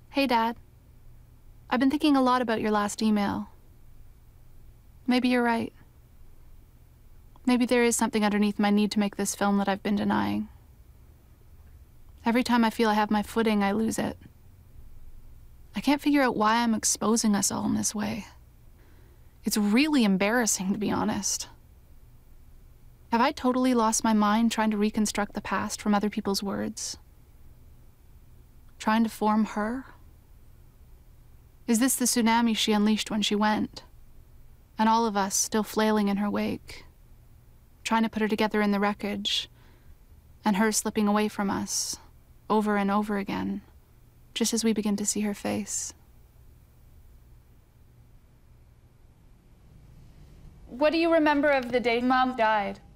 Hey, Dad. I've been thinking a lot about your last email. Maybe you're right. Maybe there is something underneath my need to make this film that I've been denying. Every time I feel I have my footing, I lose it. I can't figure out why I'm exposing us all in this way. It's really embarrassing, to be honest. Have I totally lost my mind trying to reconstruct the past from other people's words? Trying to form her? Is this the tsunami she unleashed when she went? And all of us still flailing in her wake, trying to put her together in the wreckage, and her slipping away from us, over and over again, just as we begin to see her face. What do you remember of the day Mom died?